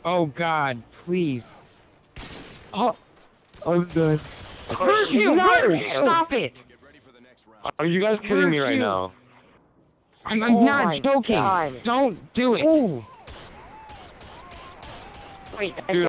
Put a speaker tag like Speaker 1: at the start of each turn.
Speaker 1: Oh God, please. Oh,
Speaker 2: I'm done.
Speaker 1: Where's you? Stop it!
Speaker 2: Are you guys kidding me right now?
Speaker 1: I'm
Speaker 3: Oh
Speaker 1: not
Speaker 3: my
Speaker 1: joking.
Speaker 3: God.
Speaker 1: Don't do it.
Speaker 3: Ooh. Wait,
Speaker 2: Dude,